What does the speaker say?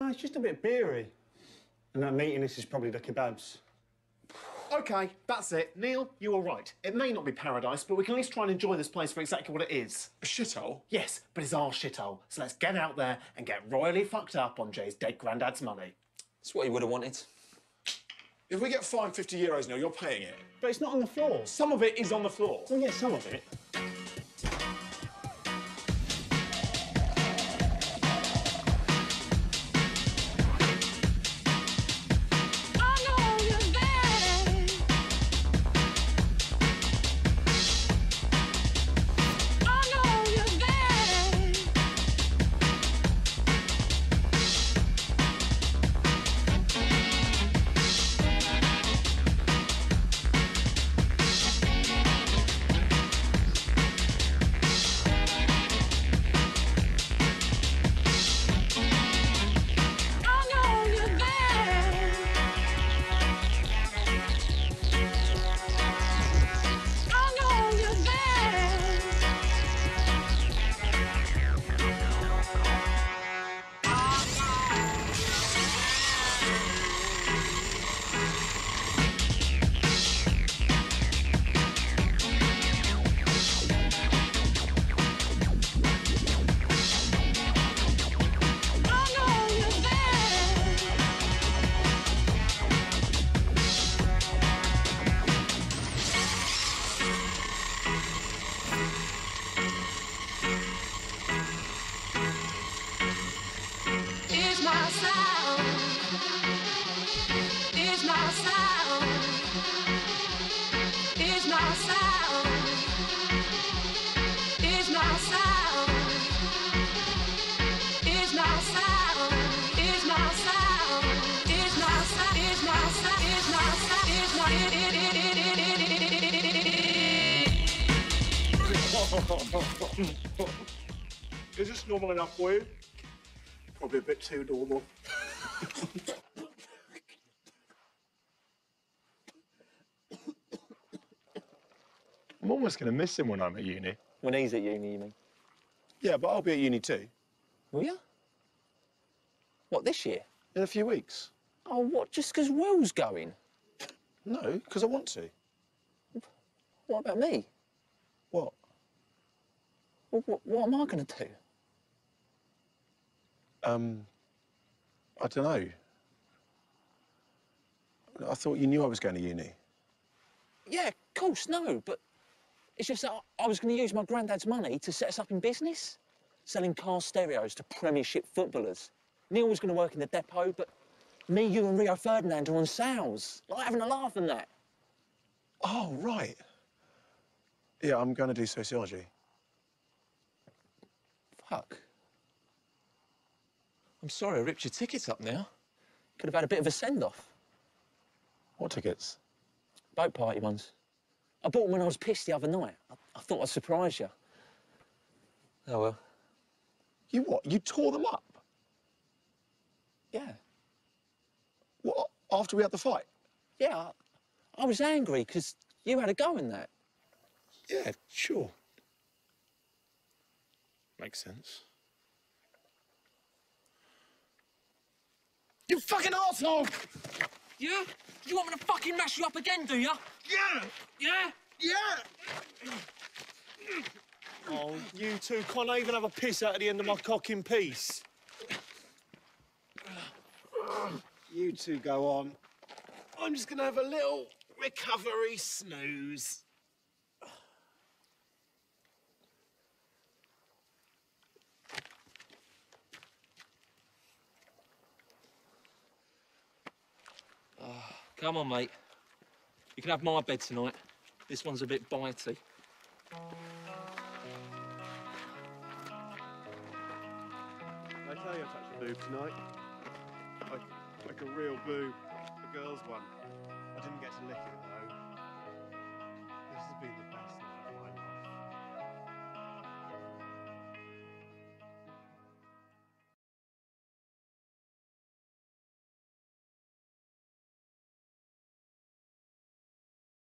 No, it's just a bit beery. And that meatiness is probably the kebabs. OK, that's it. Neil, you were right. It may not be paradise, but we can at least try and enjoy this place for exactly what it is. A shithole? Yes, but it's our shithole. So let's get out there and get royally fucked up on Jay's dead granddad's money. That's what he would have wanted. If we get fined €50, Neil, you're paying it. But it's not on the floor. Some of it is on the floor. Well, yeah, some of it. Is this normal enough for you? Probably a bit too normal. I'm almost going to miss him when I'm at uni. When he's at uni, you mean? Yeah, but I'll be at uni too. Will you? What, this year? In a few weeks. Oh, what, just because Will's going? No, because I want to. What about me? What? Well, what am I going to do? I don't know. I thought you knew I was going to uni. Yeah, of course, no, but it's just that I was going to use my granddad's money to set us up in business, selling car stereos to Premiership footballers. Neil was going to work in the depot, but me, you and Rio Ferdinand are on sales, like having a laugh and that. Oh, right. Yeah, I'm going to do sociology. Fuck. I'm sorry I ripped your tickets up now. Could have had a bit of a send-off. What tickets? Boat party ones. I bought them when I was pissed the other night. I thought I'd surprise you. Oh, well. You what? You tore them up? Yeah. What, after we had the fight? Yeah, I was angry because you had a go in that. Yeah, sure. Makes sense. You fucking arsehole! Yeah? You want me to fucking mash you up again, do you? Yeah! Yeah? Yeah! Oh, you two can't even have a piss out at the end of my cock in peace. You two go on. I'm just going to have a little recovery snooze. Come on, mate. You can have my bed tonight. This one's a bit bitey. I tell you I touched a boob tonight. Like a real boob. A girl's one. I didn't get to lick it, though.